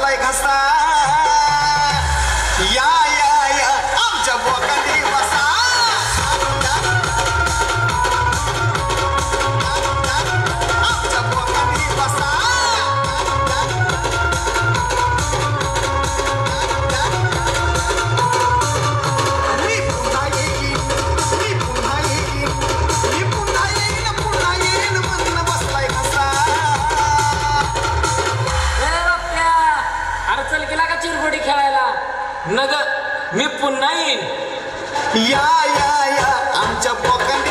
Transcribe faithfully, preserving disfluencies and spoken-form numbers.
बसलाय घसा या या या आमच्या बोकांनी बसा आमच्या बोकांनी बसा मी पुन्हा येईन मी पुन्हा येईन मी पुन्हा येईन पुन्हा येईन म्हणून बसलाय घसा चल गेला का चिरगोडी खेळायला नग मी पुन्हा येईन या या या आमच्या बोकांनी